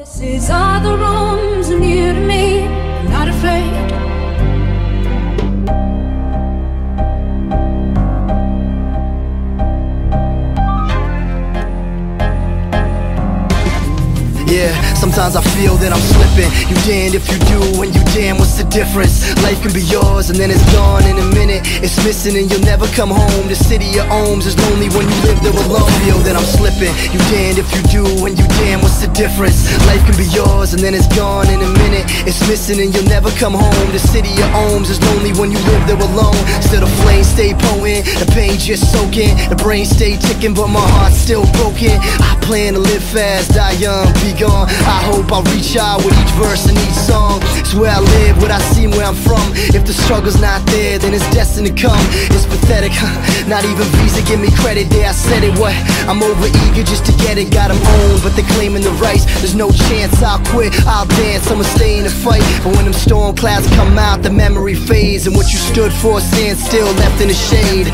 Voices are the rooms near to me, I'm not afraid. Yeah, sometimes I feel that I'm slipping. You damned if you do, and you damn, what's the difference? Life can be yours and then it's gone in a minute. It's missing and you'll never come home. The city of homes is lonely when you live there alone. Feel that I'm slipping. You damned if you do, and you damn, what's the difference? Life can be yours and then it's gone in a minute. It's missing and you'll never come home. The city of homes is lonely when you live there alone. Still the flames stay potent, the pain just soaking, the brain stay ticking, but my heart's still broken. I plan to live fast, die young, be gone. I hope I'll reach out with each verse and each song. It's where I live, what I see and where I'm from. If the struggle's not there, then it's destined to come. It's pathetic, not even Visa give me credit there. I said it, what? I'm over eager just to get it. Got them owned, but they're claiming the rights. There's no chance I'll quit, I'll dance, I'ma stay in the fight. But when them storm clouds come out, the memory fades, and what you stood for stands still left in the shade.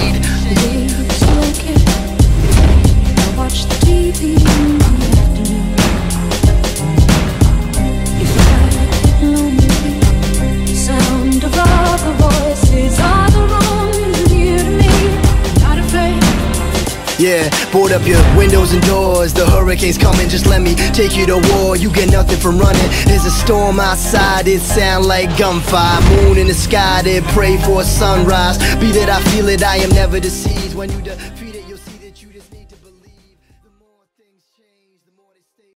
I watch the TV in the afternoon. If I lonely, the sound of all the voices are the rooms near to me, I'm not afraid. Yeah, board up your windows and doors. The hurricane's coming, just let me take you to war. You get nothing from running. There's a storm outside, it sound like gunfire. Moon in the sky, they pray for a sunrise. Be that I feel it, I am never deceived when you